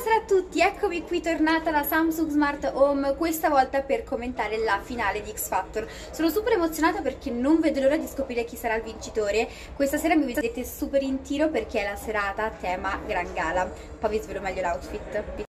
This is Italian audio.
Buonasera a tutti, eccomi qui tornata la Samsung Smart Home, questa volta per commentare la finale di X Factor. Sono super emozionata perché non vedo l'ora di scoprire chi sarà il vincitore. Questa sera mi vedete super in tiro perché è la serata a tema Gran Gala. Poi vi svelo meglio l'outfit.